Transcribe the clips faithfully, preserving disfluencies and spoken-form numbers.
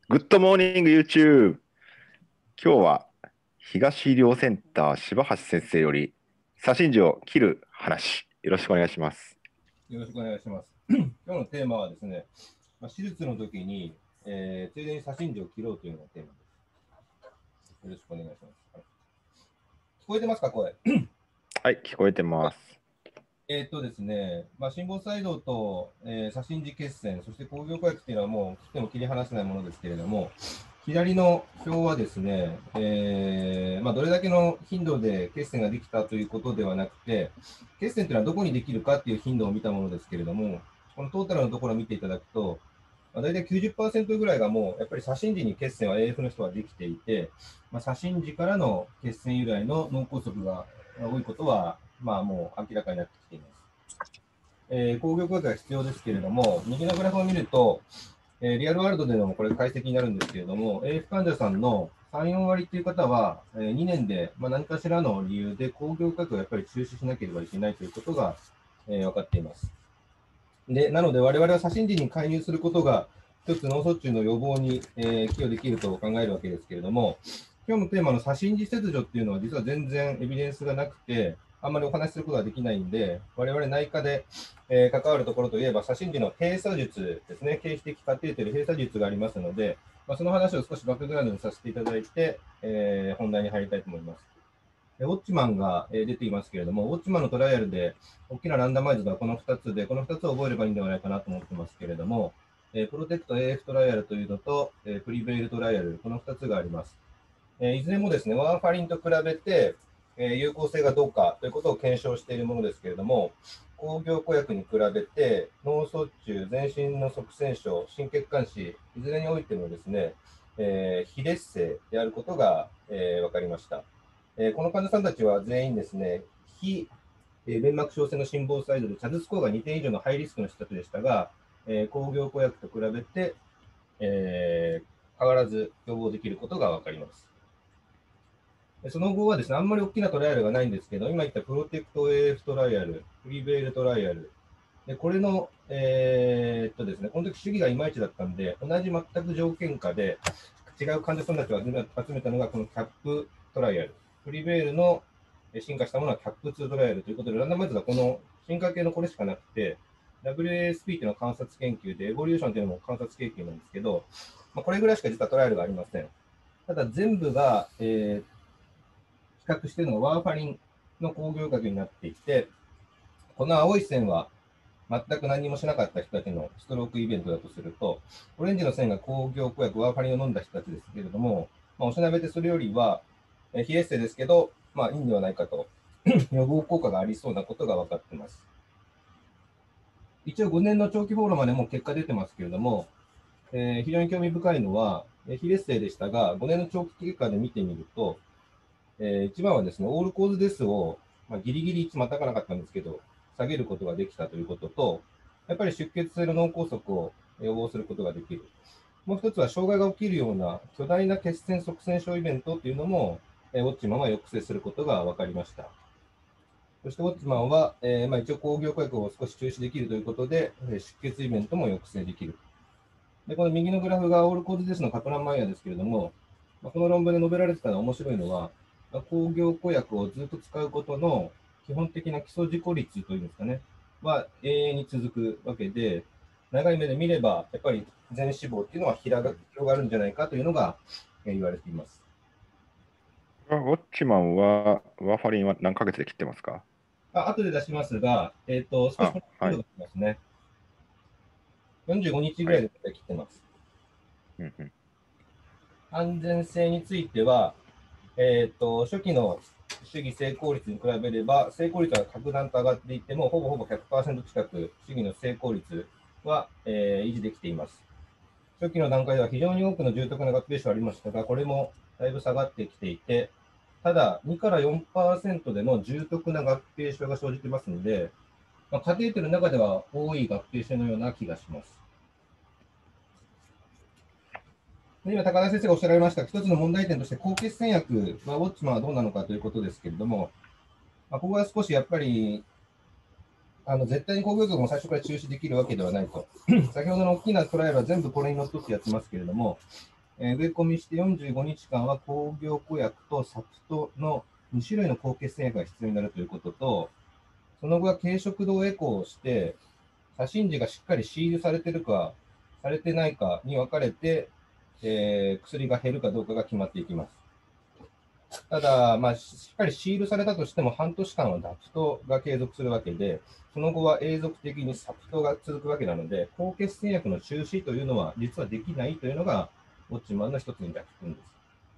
グッドモーニング YouTube。今日は東医療センター柴橋先生より左心耳を切る話。よろしくお願いします。 よろしくお願いします。今日のテーマはですね、まあ、手術の時に、えー、ついでに左心耳を切ろうというのがテーマです。よろしくお願いします。聞こえてますか、声。 はい、聞こえてます。 えーっとですね、まあ、心房細動と、えー、左心耳血栓、そして抗凝固薬っていうのはもう切っても切り離せないものですけれども、左の表はですね、えーまあ、どれだけの頻度で血栓ができたということではなくて、血栓というのはどこにできるかっていう頻度を見たものですけれども、このトータルのところを見ていただくと、まあ、大体きゅうじゅっパーセントぐらいがもう、やっぱり左心耳に血栓は エーエフ の人はできていて、まあ、左心耳からの血栓由来の脳梗塞が多いことは、まあ、もう明らかになってきています。えー、抗凝固薬が必要ですけれども、右のグラフを見ると、えーリアルワールドでのこれ解析になるんですけれども、エーエフ 患者さんのさん、よん割という方は、えーにねんで、まあ、何かしらの理由で抗凝固薬をやっぱり中止しなければいけないということが、えー分かっています。でなので、我々は左心耳に介入することが、一つ脳卒中の予防に、えー寄与できると考えるわけですけれども、今日のテーマの左心耳切除っていうのは、実は全然エビデンスがなくて、あんまりお話しすることができないんで、我々内科で、えー関わるところといえば、左心耳の閉鎖術ですね、経皮的カテーテル閉鎖術がありますので、まあ、その話を少しバックグラウンドにさせていただいて、えー本題に入りたいと思います。ウォッチマンが出ていますけれども、ウォッチマンのトライアルで、大きなランダマイズドはこのふたつで、このふたつを覚えればいいんではないかなと思ってますけれども、プロテクト エーエフ トライアルというのと、プリベイルトライアル、このふたつがあります。いずれもですね、ワーファリンと比べて、有効性がどうかということを検証しているものですけれども、抗凝固薬に比べて、脳卒中、全身の側栓症、心血管死、いずれにおいてもですね、えー非劣性であることが、えー分かりました。えーこの患者さんたちは全員ですね、非弁膜症性の心房細動でチャズスコアがにてん以上のハイリスクの人たちでしたが、えー抗凝固薬と比べて、えー変わらず予防できることが分かります。その後はですね、あんまり大きなトライアルがないんですけど、今言ったプロテクト エーエフ トライアル、フリーベイルトライアル、でこれの、えーっとですね、この時主義がいまいちだったんで、同じ全く条件下で違う患者さんたちを集め集めたのがこのキャップトライアル。フリーベイルの進化したものはキャップツートライアルということで、ランダマイズはこの進化系のこれしかなくて、ダブリューエーエスピー というのは観察研究で、エボリューションというのも観察研究なんですけど、まあ、これぐらいしか実はトライアルがありません。ただ全部が、えー比較しているのがワーファリンの抗凝固になっていて、この青い線は全く何もしなかった人たちのストロークイベントだとすると、オレンジの線が抗凝固薬、ワーファリンを飲んだ人たちですけれども、まあ、おしなべてそれよりは、えー非エッセイですけど、まあいいんではないかと、予防効果がありそうなことが分かっています。一応ごねんの長期フォローまでも結果出てますけれども、えー非常に興味深いのは、えー非劣勢でしたが、ごねんの長期結果で見てみると、えー一番はですね、オールコーズデスを、まあ、ギリギリいちまたかなかったんですけど、下げることができたということと、やっぱり出血性の脳梗塞を予防することができる。もう一つは、障害が起きるような巨大な血栓塞栓症イベントというのも、えーウォッチマンは抑制することが分かりました。そしてウォッチマンは、えーまあ、一応抗凝固薬を少し中止できるということで、えー出血イベントも抑制できる。で、この右のグラフがオールコーズデスのカプランマイヤーですけれども、まあ、この論文で述べられてたのは面白いのは、まあ抗凝固薬をずっと使うことの基本的な基礎事故率というんですかね、は永遠に続くわけで、長い目で見れば、やっぱり全死亡っていうのは広が広がるんじゃないかというのがえー言われています。 ウォッチマンは、ワーファリンは何ヶ月で切ってますか？ あ後で出しますが、えっ、と、少しあ、 このはい。 頻度がきますね。よんじゅうごにちぐはい。 らいで切ってます。 うんうん。 安全性については、えー、と初期の主義成功率に比べれば、成功率は格段と上がっていても、ほぼほぼひゃくパーセント近く、主義の成功率は、えー維持できています。初期の段階では非常に多くの重篤な合併症ありましたが、これもだいぶ下がってきていて、ただ、にからよんパーセントでの重篤な合併症が生じていますので、まあ、カテーテルの中では多い合併症のような気がします。で今、高田先生がおっしゃられました、一つの問題点として、高血栓薬、まあ、ウォッチマンはどうなのかということですけれども、まあ、ここは少しやっぱり、あの絶対に工業局も最初から中止できるわけではないと。先ほどの大きなトライアルは全部これにのっとってやってますけれども、 えー植え込みしてよんじゅうごにちかんは抗病庫薬とサプトのに種類の高血栓薬が必要になるということと、その後は軽食道エコーをして、左心耳がしっかりシールされているか、されてないかに分かれて、えー薬が減るかどうかが決まっていきます。ただ、まあ、しっかりシールされたとしても、半年間はダプトが継続するわけで、その後は永続的にサプトが続くわけなので、高血栓薬の中止というのは実はできないというのが、ウォッチマンの一つの弱点です。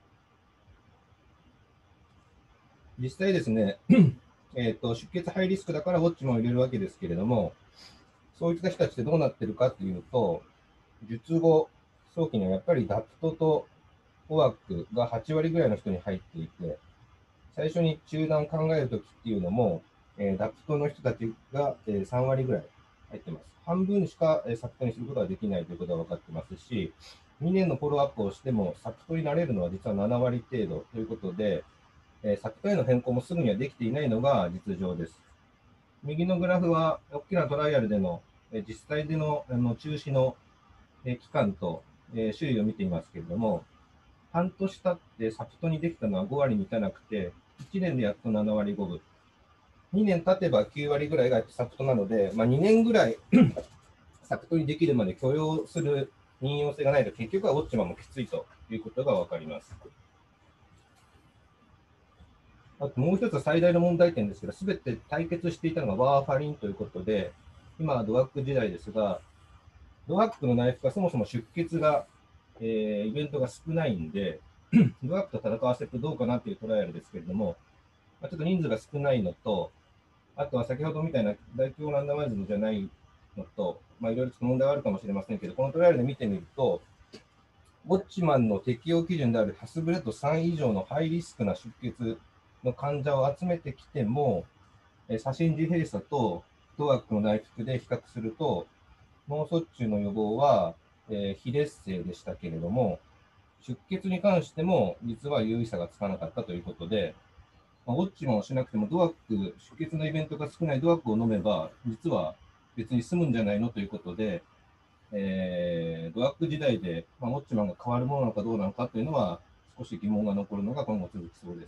実際ですね、えーと、出血ハイリスクだからウォッチマンを入れるわけですけれども、そういった人たちってどうなってるかというと、術後、早期にはやっぱりダプトとオワークがはちわりぐらいの人に入っていて、最初に中断を考えるときっていうのも、えー、ダプトの人たちが、えー、さんわりぐらい入ってます。半分しか、えー、サプトにすることができないということが分かってますし、にねんのフォローアップをしても、サプトになれるのは実はななわり程度ということで、えー、サプトへの変更もすぐにはできていないのが実情です。右のグラフは、大きなトライアルでの、えー、実際でのあの中止の、えー、期間と、えー、種類を見ていますけれども、半年経ってサプトにできたのはごわり満たなくて、いちねんでやっとななわりごぶ。にねん経てばきゅうわりぐらいがサプトなので、まあ、にねんぐらいサプトにできるまで許容する任用性がないと、結局はウォッチマンもきついということが分かります。あともう一つ最大の問題点ですけど、すべて対決していたのがワーファリンということで、今はドワック時代ですが、ドワックの内服はそもそも出血が、えー、イベントが少ないんで、ドワックと戦わせるとどうかなというトライアルですけれども、まあ、ちょっと人数が少ないのと、あとは先ほどみたいな大規模ランダマイズドじゃないのと、まあ、いろいろ問題はあるかもしれませんけど、このトライアルで見てみると、ウォッチマンの適用基準であるハスブレッドさん以上のハイリスクな出血の患者を集めてきても、左心耳閉鎖とドワックの内服で比較すると、脳卒中の予防は、えー、非劣勢でしたけれども、出血に関しても実は有意差がつかなかったということで、まあ、ウォッチマンをしなくてもドワック、出血のイベントが少ないドワックを飲めば、実は別に済むんじゃないのということで、えー、ドワック時代で、まあ、ウォッチマンが変わるものなのかどうなのかというのは、少し疑問が残るのが今後続きそうです。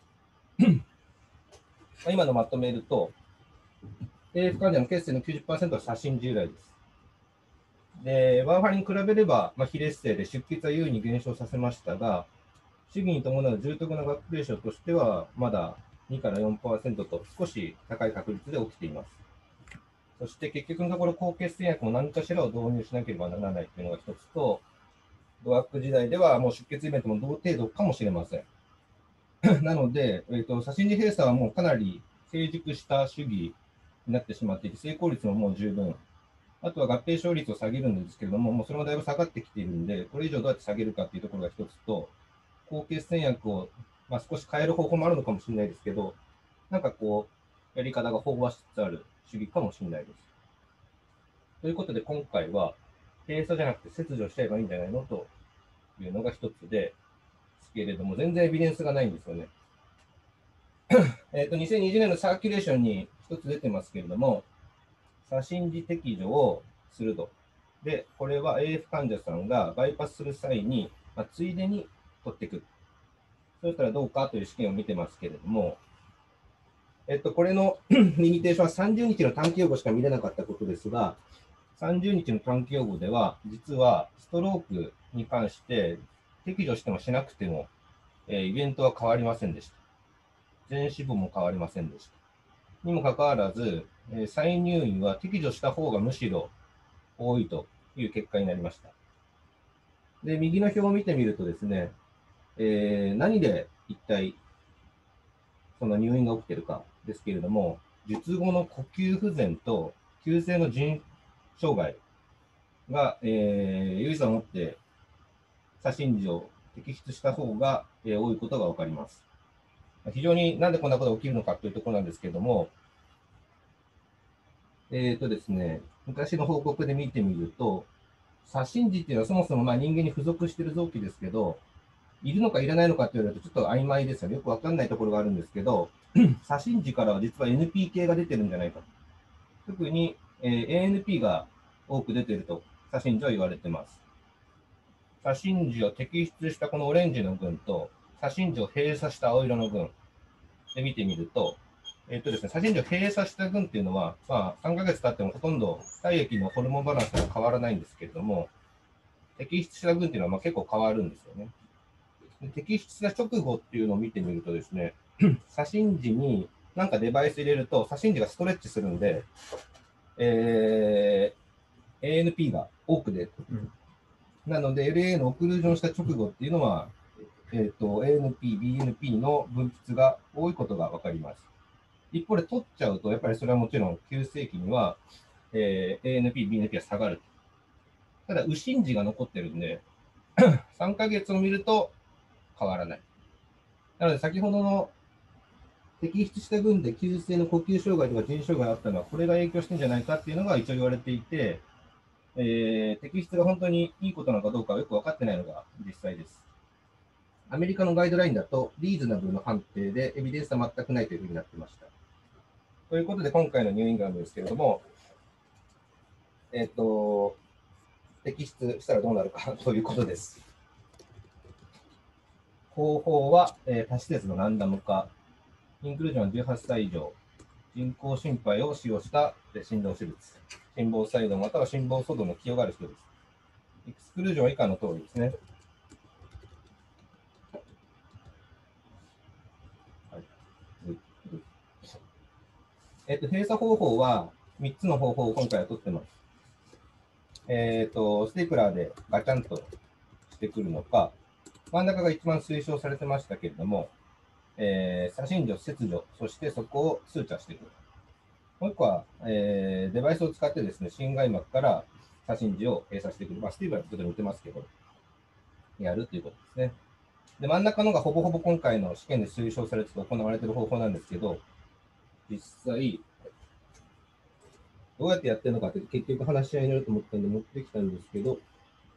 まあ今のまとめると、エーエフ 患者の血栓の きゅうじゅっパーセント は左心耳由来です。で、ワーファリンに比べれば、まあ、非劣勢で出血は優位に減少させましたが、主義に伴う重篤な合併症としては、まだにからよんパーセントと少し高い確率で起きています。そして結局のところ、高血栓薬も何かしらを導入しなければならないというのが一つと、ドワック時代ではもう出血イベントも同程度かもしれません。なので、えーと、左心耳閉鎖はもうかなり成熟した主義になってしまっていて、成功率ももう十分。あとは合併症率を下げるんですけれども、もうそれもだいぶ下がってきているんで、これ以上どうやって下げるかというところが一つと、高血栓薬を、まあ、少し変える方法もあるのかもしれないですけど、なんかこう、やり方が飽和しつつある主義かもしれないです。ということで、今回は、閉鎖じゃなくて切除しちゃえばいいんじゃないのというのが一つですけれども、全然エビデンスがないんですよね。えっと、にせんにじゅうねんのサーキュレーションに一つ出てますけれども、左心耳摘除をすると。で、これは エーエフ 患者さんがバイパスする際に、まあ、ついでに取っていく。そうしたらどうかという試験を見てますけれども、えっと、これのリミテーションはさんじゅうにちの短期予後しか見れなかったことですが、さんじゅうにちの短期予後では、実はストロークに関して摘除してもしなくても、えー、イベントは変わりませんでした。全死亡も変わりませんでした。にもかかわらず、えー、再入院は摘除した方がむしろ多いという結果になりました。で、右の表を見てみるとですね、えー、何で一体その入院が起きているかですけれども、術後の呼吸不全と急性の腎障害が、えー、有意差を持って左心耳を摘出した方が、えー、多いことが分かります。非常になんでこんなことが起きるのかというところなんですけれども、えーとですね、昔の報告で見てみると、左心耳っていうのはそもそもまあ人間に付属している臓器ですけど、いるのかいらないのかって言われるとちょっと曖昧ですよね。よくわかんないところがあるんですけど、左心耳からは実は エヌピー 系が出てるんじゃないかと。特に、えー、エーエヌピー が多く出ていると左心耳は言われています。 左心耳を摘出したこのオレンジの群と、左心耳を閉鎖した青色の群で見てみると、えっとですね、左心耳を閉鎖した群っていうのは、まあ、さんかげつ経ってもほとんど体液のホルモンバランスが変わらないんですけれども、摘出した群っていうのはまあ結構変わるんですよね。で摘出した直後っていうのを見てみるとですね、左心耳になんかデバイス入れると、左心耳がストレッチするんで、えー、エーエヌピー が多く出る。なので、エルエー のオクルージョンした直後っていうのは、えーと、エーエヌピー、ビーエヌピー の分泌が多いことが分かります。一方で取っちゃうと、やっぱりそれはもちろん急性期には、えー、エーエヌピー、ビーエヌピー が下がる。ただ、右心耳が残ってるんで、さんかげつを見ると変わらない。なので、先ほどの摘出した群で急性の呼吸障害とか腎障害があったのは、これが影響してるんじゃないかっていうのが一応言われていて、えー、摘出が本当にいいことなのかどうかはよく分かってないのが実際です。アメリカのガイドラインだと、リーズナブルの判定でエビデンスは全くないというふうになってました。ということで、今回のニューイングランドですけれども、えっと、摘出したらどうなるかということです。方法は、えー、多施設のランダム化、インクルージョンはじゅうはっさい以上、人工心肺を使用した心臓手術、心房細動または心房粗動の寄与がある人です。エクスクルージョンは以下の通りですね。はい、えっと、閉鎖方法はみっつの方法を今回は取ってます。えっと、ステープラーでガチャンとしてくるのか、真ん中が一番推奨されてましたけれども、えー、左心耳を切除、そしてそこをスーチャーしてくる。もう一個は、えー、デバイスを使ってですね、心外膜から左心耳を閉鎖してくる。まあ、スティーブラーとちょっと似てますけど、やるということですね。で、真ん中のがほぼほぼ今回の試験で推奨されて行われている方法なんですけど、実際、どうやってやってるのかって結局話し合いになると思ったんで持ってきたんですけど、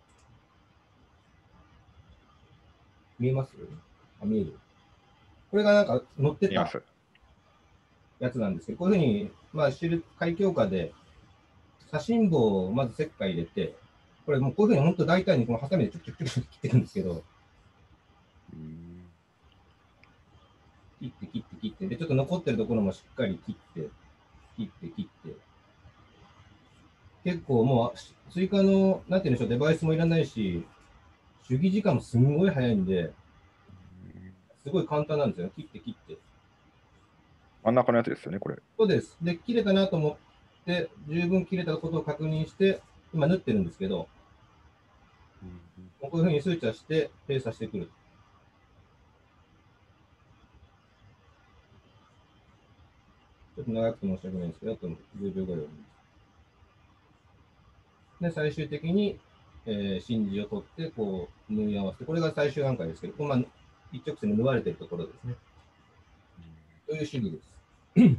見えます？あ、見える。これがなんか載ってたやつなんですけど、こういうふうに、まあ、知る海峡下で、左心房をまず切開入れて、これもうこういうふうに本当大体にこのハサミでちょっちょちょちょ切ってるんですけど、切って切って切って、で、ちょっと残ってるところもしっかり切って、切って切って、結構もう追加の、なんていうんでしょう、デバイスもいらないし、手技時間もすんごい早いんで、すごい簡単なんですよ。切って切って。 真ん中のやつですよね、これ。 そうです。で、切れたなと思って、十分切れたことを確認して、今縫ってるんですけど、こういうふうにスーチャーして閉鎖してくる。ちょっと長くて申し訳ないんですけど、あとじゅうびょうぐらいで、最終的に、えー、真珠を取って、こう、縫い合わせて、これが最終段階ですけど、これまあ、一直線に縫われているところですね。という主義です。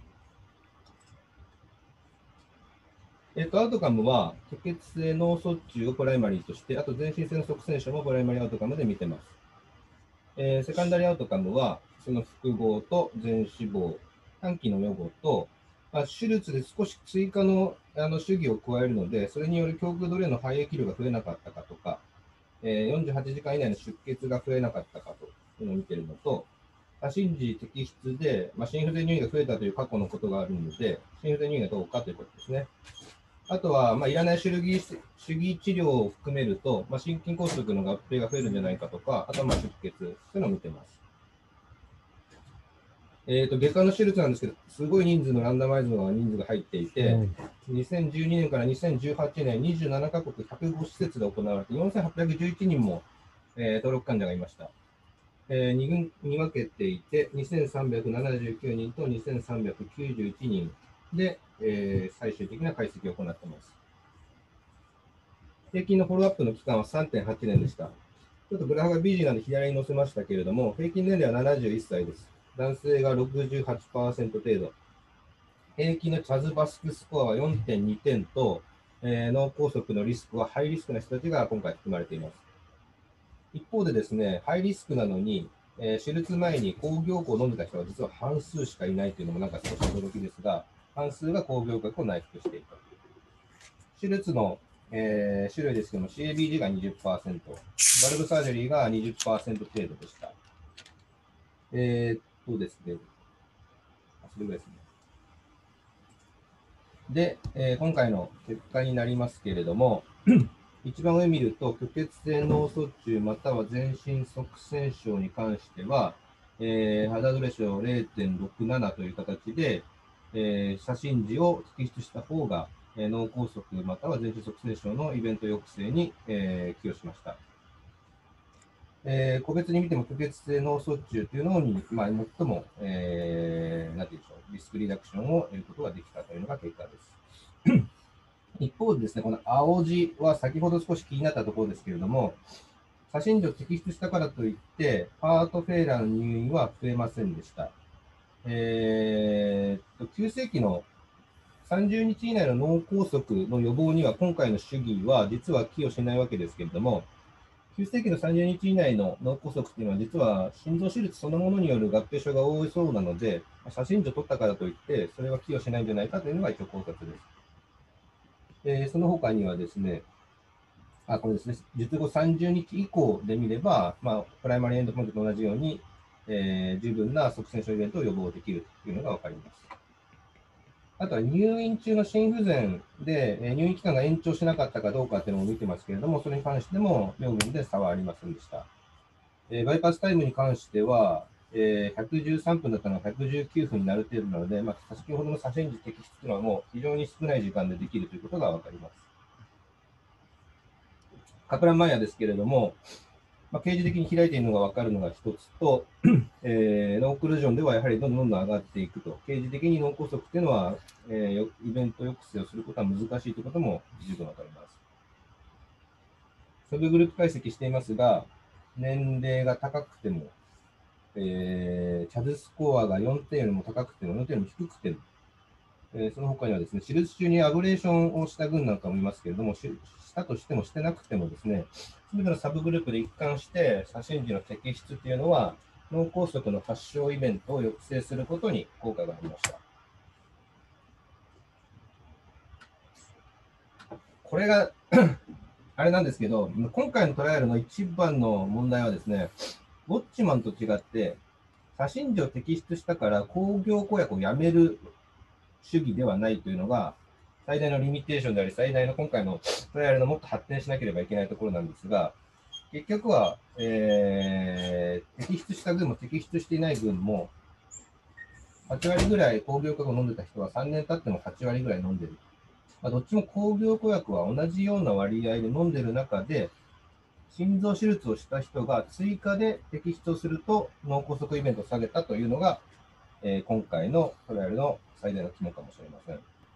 えっと、アウトカムは、虚血性脳卒中をプライマリーとして、あと全身性の塞栓症もプライマリーアウトカムで見てます。えー、セカンダリーアウトカムは、その複合と全死亡、短期の予後と、まあ、手術で少し追加のあの手技を加えるので、それによる胸腔ドレーンの肺液量が増えなかったかとか、えー、よんじゅうはちじかん以内の出血が増えなかったかというのを見ているのと、左心耳摘出で、まあ、心不全入院が増えたという過去のことがあるので、心不全入院がどうかということですね。あとは、まあ、いらない主義主義治療を含めると、まあ、心筋梗塞の合併が増えるんじゃないかとか、あとはまあ出血、そういうのを見てます。えーと、外科の手術なんですけど、すごい人数のランダマイズの人数が入っていて、うん、にせんじゅうにねんからにせんじゅうはちねん、にじゅうななかこくひゃくご施設で行われて、よんせんはっぴゃくじゅういちにんも、えー、登録患者がいました。えー、に群に分けていて、にせんさんびゃくななじゅうきゅうにんとにせんさんびゃくきゅうじゅういちにんで、えー、最終的な解析を行っています。平均のフォローアップの期間は さんてんはちねんでした。ちょっとグラフが ビージー なんで左に載せましたけれども、平均年齢はななじゅういっさいです。男性が ろくじゅうはちパーセント 程度。平均のチャズバスクスコアは よんてんにてんと、えー、脳梗塞のリスクはハイリスクな人たちが今回含まれています。一方でですね、ハイリスクなのに、えー、手術前に抗凝固を飲んでた人は実は半数しかいないというのもなんか少し驚きですが、半数が抗凝固を内服していた。手術のえー種類ですけども、シーエービージー がにじゅっパーセント、バルブサージェリーがにじゅっパーセント程度でした。えーっとですね、それぐらいですね。で、えー今回の結果になりますけれども、一番上見ると、虚血性脳卒中または全身塞栓症に関しては、えー、ハザードレシオ れいてんろくなな という形で、えー、写真時を摘出した方が、えー脳梗塞または全身塞栓症のイベント抑制に、えー寄与しました。えー個別に見ても虚血性脳卒中というのに、まあ、最も、えーなんていうんでしょう、リスクリダクションを得ることができたというのが結果です。一方でですね、この青字は先ほど少し気になったところですけれども、写真時を摘出したからといって、ハートフェーラーの入院は増えませんでした。えーっと、急性期のさんじゅうにち以内の脳梗塞の予防には今回の主義は実は寄与しないわけですけれども、急性期のさんじゅうにち以内の脳梗塞というのは実は心臓手術そのものによる合併症が多いそうなので、写真時を取ったからといってそれは寄与しないんじゃないかというのが一応考察です。えーその他にはですね、あ、これですね、術後さんじゅうにち以降で見れば、まあ、プライマリーエンドポイントと同じように、えー十分な塞栓症イベントを予防できるというのが分かります。あとは入院中の心不全で、えー入院期間が延長しなかったかどうかというのを見てますけれども、それに関しても両軍で差はありませんでした。えーバイパスタイムに関しては、えーひゃくじゅうさんぷんだったのがひゃくじゅうきゅうふんになる程度なので、まあ、先ほどの写真時摘出というのはもう非常に少ない時間でできるということが分かります。カプランマイヤーですけれども、まあ、掲示的に開いているのが分かるのが一つと、えーノークルージョンではやはりどんどんどん上がっていくと、掲示的に脳梗塞というのは、えーイベント抑制をすることは難しいということも十分分かります。サブグループ解析していますが、年齢が高くても、えーチャズスコアがよんてんよりも高くても、よんてんよりも低くても、えーその他にはですね、手術中にアブレーションをした群なんかもいますけれども、ししたとしてもしてなくてもですね、すべてのサブグループで一貫して、写真時の摘出というのは、脳梗塞の発症イベントを抑制することに効果がありました。これがあれなんですけど、今回のトライアルの一番の問題はですね、ウォッチマンと違って、写真時を摘出したから工業公約をやめる主義ではないというのが、最大のリミテーションであり、最大の今回のトライアルのもっと発展しなければいけないところなんですが、結局は、えー摘出した群も摘出していない群も、はち割ぐらい工業化を飲んでた人はさんねん経ってもはち割ぐらい飲んでる。まあ、どっちも工業化薬は同じような割合で飲んでる中で、心臓手術をした人が追加で摘出をすると脳梗塞イベントを下げたというのが、えー今回のトライアルの最大の肝かもしれません。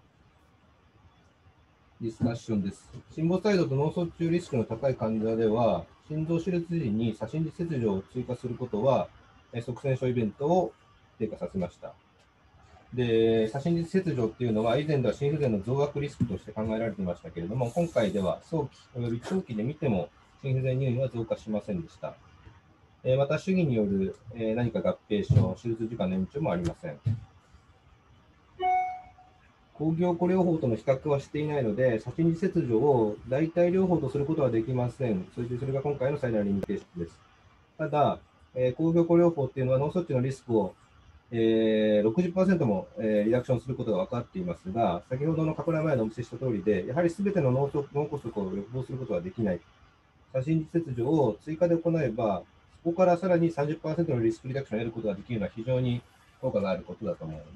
ディスカッションです。心房細動と脳卒中リスクの高い患者では、心臓手術時に左心耳切除を追加することは、えー塞栓症イベントを低下させました。で、左心耳切除っていうのは、以前では心不全の増悪リスクとして考えられていましたけれども、今回では早期および長期で見ても、心不全入院は増加しませんでした。えーまた、主義による、えー何か合併症、手術時間の延長もありません。工業固療法との比較はしていないので、左心耳切除を代替療法とすることはできません。そしてそれが今回の最大のリミテーションです。ただ、えー工業固療法っていうのは脳卒中のリスクを、えーろくじゅっパーセントも、えーリダクションすることが分かっていますが、先ほどのカプラン前のお見せした通りで、やはりすべての脳卒脳梗塞を予防することはできない。左心耳切除を追加で行えば、そこからさらに さんじゅっパーセント のリスクリダクションを得ることができるのは非常に効果があることだと思います。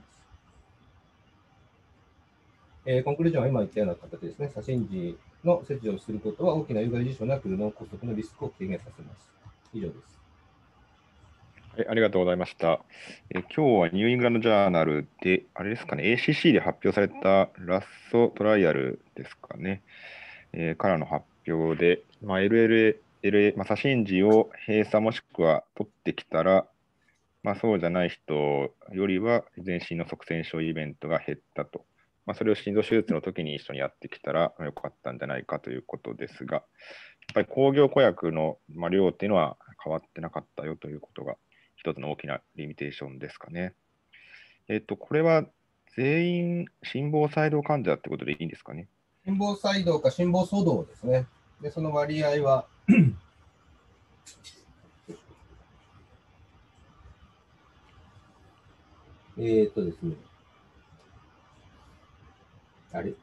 えーコンクルージョンは今言ったような形ですね。左心耳の切除をすることは大きな有害事象なく脳梗塞のリスクを軽減させます。以上です。 はい、ありがとうございました。えー今日はニューイングランドジャーナルで、あれですかね、エーシーシー で発表されたラッソトライアルですかね、えーからの発表で、まあ、エルエルエー、まあ、左心耳を閉鎖もしくは取ってきたら、まあ、そうじゃない人よりは全身の塞栓症イベントが減ったと。まあ、それを心臓手術の時に一緒にやってきたらよかったんじゃないかということですが、やっぱり工業子薬のまあ量っていうのは変わってなかったよということが一つの大きなリミテーションですかね。えっと、これは全員心房細動患者ってことでいいんですかね。 心房細動か心房粗動ですね。で、その割合は、えーっとですね、あれ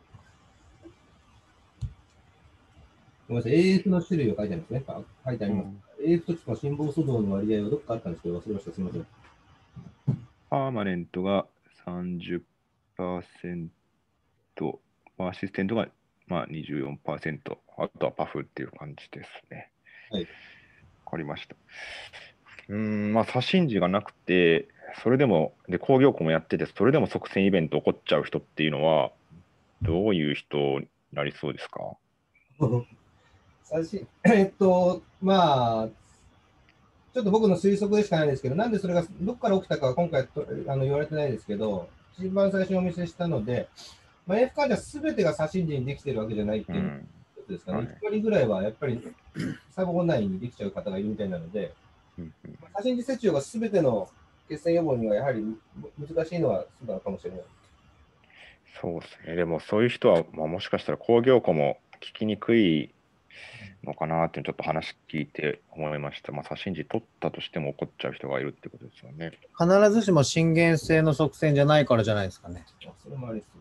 ごめんなさい、エーエフ の種類を書いてありますね。あ書いてあります。 うん、 エーエフ と心房粗動の割合はどっかあったんですけど、忘れました。すみません。 パーマネントがさんじゅっパーセント、アシステントがまあにじゅうよんパーセント、あとはパフっていう感じですね。 はい。 わかりました。うーん、まあ、左心時がなくて、それでも、で、工業校もやってて、それでも側線イベント起こっちゃう人っていうのは、どういう人になりそうですか？ 最新えっと、まあ、ちょっと僕の推測でしかないですけど、なんでそれがどこから起きたかは今回とあの言われてないですけど、一番最初にお見せしたので、まあ、エーエフ 患者すべてが左心時にできているわけじゃないっていううん。 ことですかね。 はい。 いち割ぐらいはやっぱり細胞内にできちゃう方がいるみたいなので、 うんうん、 左心時切除がすべての血栓予防にはやはり難しいのはそうなのかもしれない。 そうですね。でも、そういう人は、まあ、もしかしたら工業校も聞きにくいのかなってちょっと話聞いて思いました。まあ、左心時取ったとしても起こっちゃう人がいるってことですよね。 必ずしも心原性の側線じゃないからじゃないですかね。 あそれもありそう。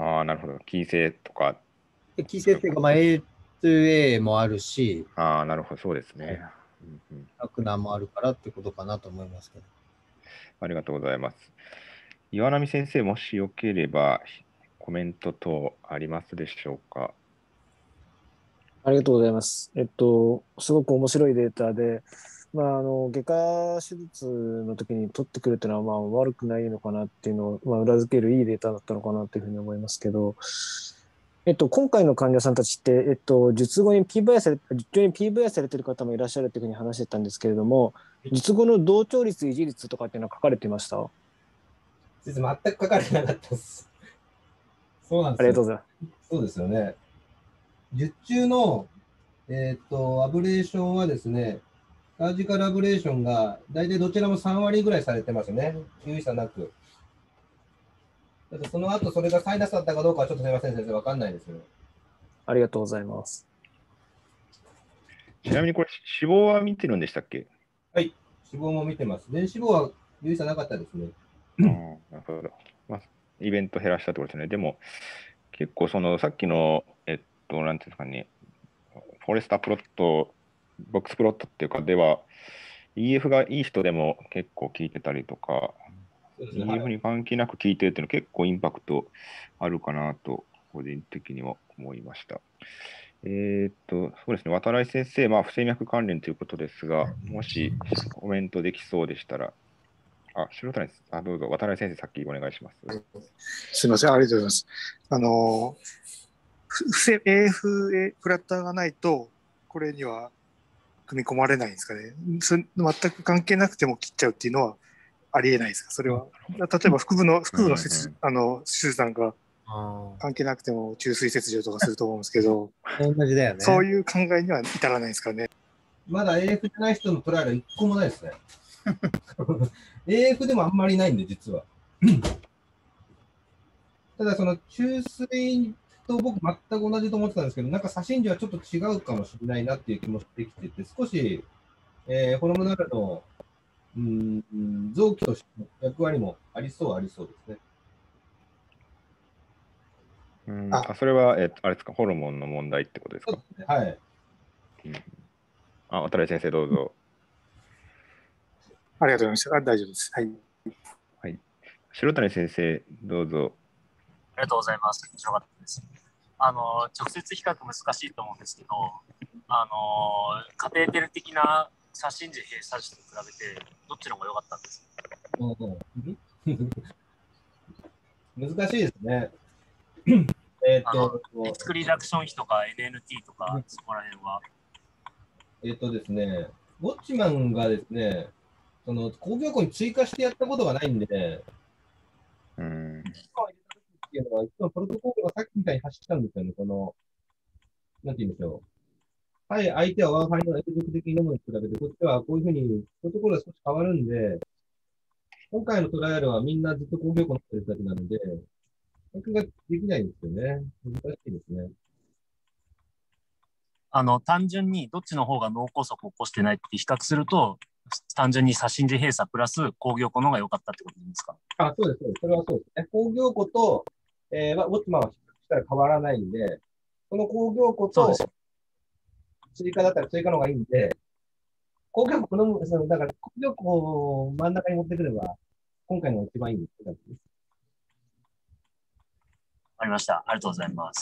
ああ、なるほど。キー性とか。 季節がまあ エーツーエー もあるし、 ああ、なるほど。そうですね。うんうん、 楽なもあるからってことかなと思いますけど。 ありがとうございます。岩波先生、もしよければコメント等ありますでしょうか。 ありがとうございます。えっと、すごく面白いデータで、まあ、あの外科手術の時に取ってくるっていうのはまあ悪くないのかなっていうのを、まあ、裏付けるいいデータだったのかなというふうに思いますけど、えっと、今回の患者さんたちって、えっと、術後に ピーブイアイ され、術中に ピーブイアイ されている方もいらっしゃるというふうに話してたんですけれども、術後の同調率、維持率とかっていうのは書かれていました？ 実は全く書かれてなかったです。そうなんですよ。 ありがとうございます。 そうですよね。術中の、えー、とアブレーションはですね、サージカルアブレーションが大体どちらもさん割ぐらいされてますね。有意差なく。だってその後それがサイナスだったかどうかはちょっとすみません、先生、わかんないですよ。 ありがとうございます。 ちなみにこれ、死亡は見てるんでしたっけ？ はい、死亡も見てます。電子死亡は有意差なかったですね。 ああ、なるほど。まあ、イベント減らしたってことですね。でも、結構そのさっきの、えっと、なんていうんですかね、フォレスタープロット、ボックスプロットっていうかでは、イーエフ がいい人でも結構効いてたりとか、 そうですね、はイーエフい、 に関係なく効いてるっていうのは結構インパクトあるかなと、個人的には思いました。えーっと、そうですね、渡来先生、まあ、不整脈関連ということですが、もしコメントできそうでしたら、あ、白谷さん、あ、どうぞ、渡来先生、さっきお願いします。 すみません、ありがとうございます。あの、不正 エーエフ フラッターがないと、これには組み込まれないんですかね。それ全く関係なくても切っちゃうっていうのはありえないですか、それは。例えば腹部の、腹部の切、 うんうん、 あの手術なんか関係なくても注水切除とかすると思うんですけど、 同じだよね。 そういう考えには至らないですかね。 まだ エーエフ じゃない人のトライアルいっこもないですね。エーエフ でもあんまりないんで、実は。ただ、その注水と僕全く同じと思ってたんですけど、なんか左心時はちょっと違うかもしれないなっていう気もしてきてて、少し、えー、ホルモナルのうん、臓器としての役割もありそうありそうですね。 うんあそれは、えっと、あれですか、ホルモンの問題ってことですか？ そうですね、はい。 うん、あ、渡来先生、どうぞ。 ありがとうございました。あ、大丈夫です。はい。 はい。白谷先生、どうぞ。 ありがとうございます。面白かったです。あの、直接比較難しいと思うんですけど、あの、カテーテル的な左心時閉鎖時と比べて、どっちの方が良かったんですか？難しいですね。えっと、 リスクリダクション比とか エヌエヌティー とか、そこら辺は。 えっとですね、ウォッチマンがですね、その工業校に追加してやったことがないんで、 うん。 っていうのは、いつもプロトコールがさっきみたいに走ったんですよね、この、なんて言うんでしょう。はい、相手はワンハイの永続的に飲むに比べて、こっちはこういうふうに、プロトコールが少し変わるんで、今回のトライアルはみんなずっと工業校の人たちなので、 比較ができないんですよね。難しいですね。 あの、単純にどっちの方が脳梗塞を起こしてないって比較すると、単純に左心耳閉鎖プラス工業庫の方が良かったってことでいいんですか？ あ、そうです、そうです。それはそうですね。工業庫と、えー、まあ、ウォッチマンは比較したら変わらないんで、その工業庫とそうですよ。 追加だったら追加の方がいいんで、工業庫の、そのだから工業庫を真ん中に持ってくれば、今回のが一番いいんです。 ありました。ありがとうございます。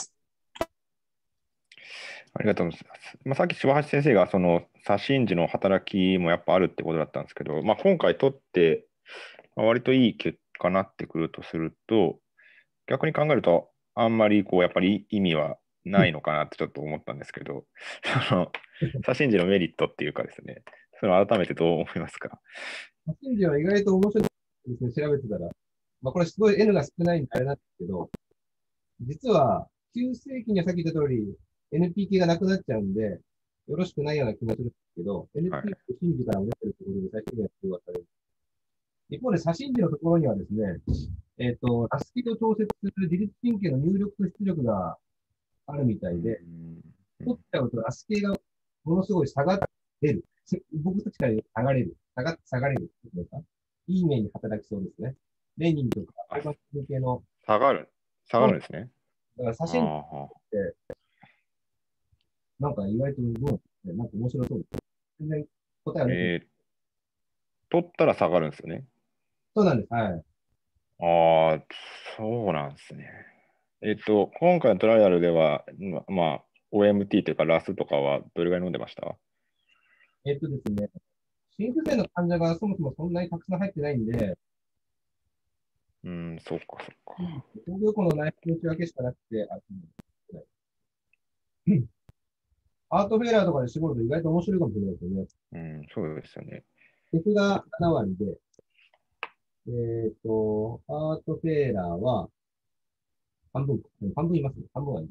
ありがとうございます。まあ、さっき柴橋先生がその左心耳の働きもやっぱあるってことだったんですけど、まあ、今回取ってまあ割といい結果になってくるとすると、逆に考えるとあんまりこうやっぱり意味はないのかなってちょっと思ったんですけど、その左心耳のメリットっていうかですね、それを改めてどう思いますか？ 真理は意外と面白いですね、調べてたら。まあ、これすごい N が少ないんであれなんですけど、実は急性期にはさっき言った通り エヌピー 系がなくなっちゃうんで、よろしくないような気もするんですけど、 はいエヌピー って心耳からも出てるところで最終的には通話される。一方で左心耳のところにはですね、えっ、と、ラスキを調節する自律神経の入力と出力があるみたいで、取っちゃうとラス系がものすごい下がれる。僕たちから言うと下がれる。下がって下がれるっていうか、いい面に働きそうですね。レーニングとか、 あ相関系の、 下がる、下がるんですね。 だからあ左心耳っあ、 て、なんか意外とどうなんですね。なんか面白そうです。全然答えは出てない。 えー、取ったら下がるんですよね。 そうなんです。はい。 ああ、そうなんですね。えっと、今回のトライアルでは、ま、まあ、オーエムティー というかラスとかはどれぐらい飲んでました？ えっとですね、心不全の患者がそもそもそんなにたくさん入ってないんで、 うん、そうか、そうか。 工業庫の内服の内訳しかなくて、あ、うんアートフェアラーとかで絞ると意外と面白いかもしれないですよね。 うん、そうですよね。 F がなな割で、えっと、アートフェアラーは半分か、半分いますね。半分はいます。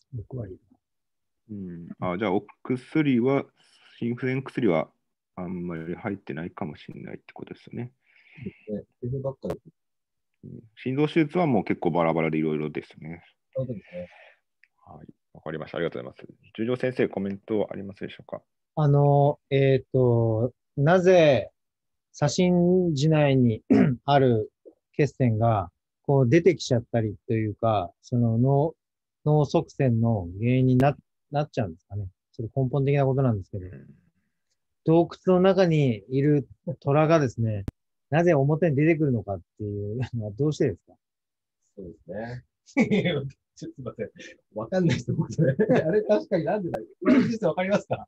ろく割。 うん、あ、じゃあ、お薬は、心不全薬はあんまり入ってないかもしれないってことですよね。 で、F ばっかり。 うん、心臓手術はもう結構バラバラでいろいろですね。 そうですね。 はい、わかりました。ありがとうございます。十条先生、コメントありますでしょうか？ あの、えっと、なぜ左心耳内にある血栓がこう出てきちゃったりというか、その脳、脳塞栓の原因にな、なっちゃうんですかね。それ根本的なことなんですけど、 うん、 洞窟の中にいる虎がですね、なぜ表に出てくるのかっていうのはどうしてですか？ そうですね。ちょっとすいません。わかんないです、僕それ。あれ、確かになんでだろう。これの実わかりますか？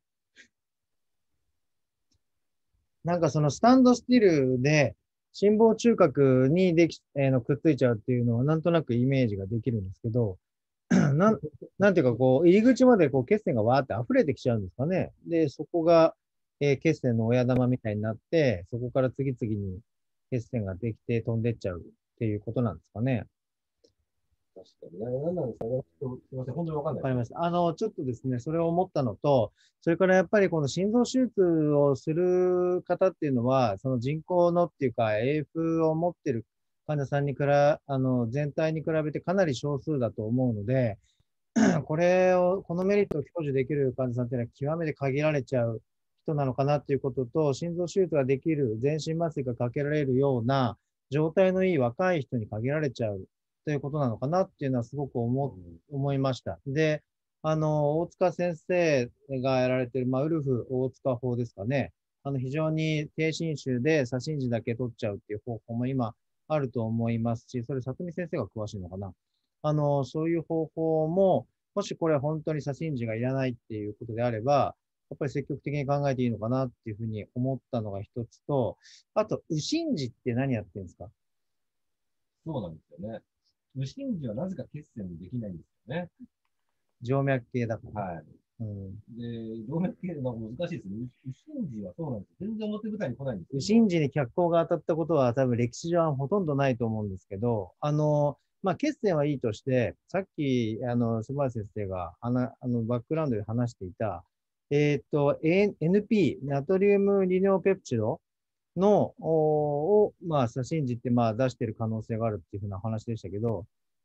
なんかそのスタンドスティルで心房中隔にでき、えーのくっついちゃうっていうのはなんとなくイメージができるんですけど、なん、なんていうかこう、入り口までこう血栓がわーって溢れてきちゃうんですかね。で、そこが、えー血栓の親玉みたいになって、そこから次々に血栓ができて飛んでっちゃうっていうことなんですかね。 確かに。ななんなんですかね。ちょっとすみません。本当にわかんないです。 わかりました。あの、ちょっとですね、それを思ったのと、それからやっぱりこの心臓手術をする方っていうのは、その人口のっていうか、エーエフ を持ってる患者さんにくら、あの、全体に比べてかなり少数だと思うので、これを、このメリットを享受できる患者さんっていうのは極めて限られちゃう人なのかなっていうことと、心臓手術ができる、全身麻酔がかけられるような状態のいい若い人に限られちゃうということなのかなっていうのはすごく思、思いました。で、あの、大塚先生がやられている、まあ、ウルフ大塚法ですかね。あの、非常に低侵襲で左心耳だけ取っちゃうっていう方法も今あると思いますし、それ、里見先生が詳しいのかな。あの、そういう方法も、もしこれ本当に左心耳がいらないっていうことであれば、やっぱり積極的に考えていいのかなっていうふうに思ったのが一つと、あと、右心耳って何やってるんですか？ そうなんですよね。右心耳はなぜか血栓できないんですよね。 静脈系だから。 はい。 うん、 で、動脈系の難しいですね。右心耳はそうなんですよ。全然表舞台に来ないんですよ。 右心耳に脚光が当たったことは多分歴史上はほとんどないと思うんですけど、あの、まあ、血栓はいいとして、さっき、あの、素晴先生が、あの、あのバックグラウンドで話していた、えっと、エヌピー、ナトリウムリネオペプチドの、を、まあ、左心耳って、まあ、出している可能性があるっていうふうな話でしたけど、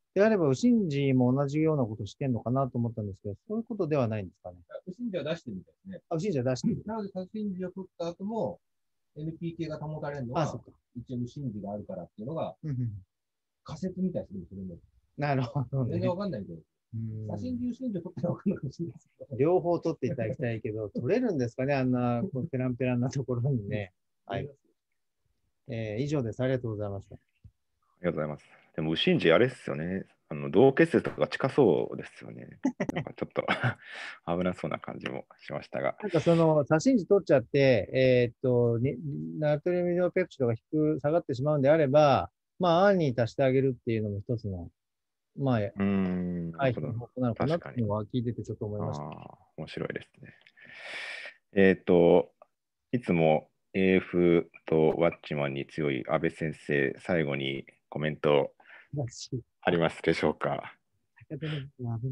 であれば、右心耳も同じようなことしてんのかなと思ったんですけど、そういうことではないんですかね。 右心耳は出してるみたいですね。 あ、右心耳は出してる。 なので、左心耳を取った後も、エヌピーケー が保たれるのあ、 は、 そっか。 一応右心耳があるからっていうのが、 うんうん仮説みたいですね、それも。 なるほどね全然。わかんないけど、 うん左心耳、右心耳を取ってるのはわかんないかもしれないですけど。 両方取っていただきたいけど、取れるんですかね、あんなこうペランペランなところにね。はい。えー以上です。ありがとうございました。 ありがとうございます。でも、右心耳あれですよね。あの同結節とか近そうですよね。なんかちょっと危なそうな感じもしましたが。 なんかその、左心耳取っちゃって、えーっと、にナトリウムイオンペプチドが低く下がってしまうんであれば、まあ、アンに足してあげるっていうのも一つの、まあ、 うーん、な回避るほど。 の方法なのかな確かに。 っていうのは聞いててちょっと思いました。 ああ、面白いですね。えっと、いつも エーエフ とワッチマンに強い安倍先生、最後にコメント私、 ありますでしょうか。 高田の危ない。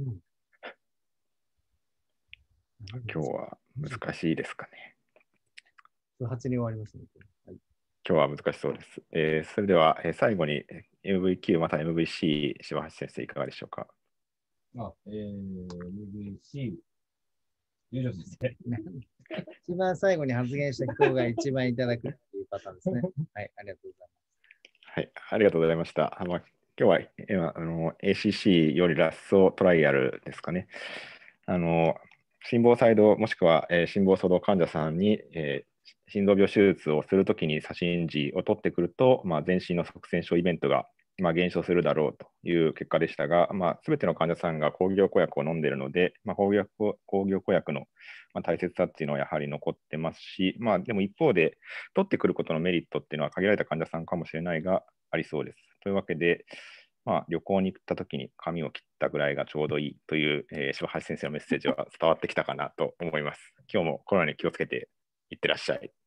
今日は難しいですかね。 発に終わりますね。はい。 今日は難しそうです。えーそれでは、えー最後に エムブイキュー また エムブイシー、柴橋先生、いかがでしょうか。 あ、えー、エムブイシー、優勝ですね。 一番最後に発言した人が一番いただくっていうパターンですね。はい、ありがとうございはい、ありがとうございました。あまあ、今日は今あの エーシーシー よりラッソトライアルですかね。あの心房細動もしくは、えー心房細動患者さんに、えー心臓病手術をするときに左心耳を取ってくると、まあ、全身の塞栓症イベントが、まあ、減少するだろうという結果でしたが、まあ、全ての患者さんが抗凝固薬を飲んでいるので、まあ、抗凝抗凝固薬のまあ大切さっていうのはやはり残ってますし、まあ、でも一方で、取ってくることのメリットっていうのは限られた患者さんかもしれないが、ありそうです。というわけで、まあ、旅行に行ったときに髪を切ったぐらいがちょうどいいという、えー、柴橋先生のメッセージは伝わってきたかなと思います。今日もコロナに気をつけていってらっしゃい。